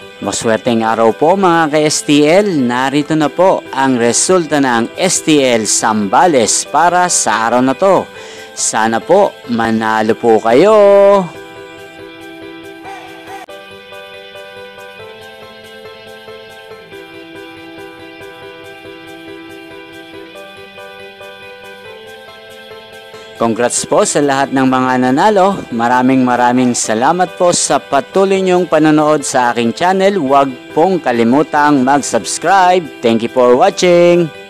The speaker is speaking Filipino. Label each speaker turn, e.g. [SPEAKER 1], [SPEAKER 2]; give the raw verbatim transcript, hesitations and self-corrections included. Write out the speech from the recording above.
[SPEAKER 1] Maswerteng araw po mga ka-S T L, narito na po ang resulta ng S T L Zambales para sa araw na to. Sana po manalo po kayo! Congrats po sa lahat ng mga nanalo. Maraming maraming salamat po sa patuloy niyong panonood sa aking channel. Huwag pong kalimutang mag-subscribe. Thank you for watching.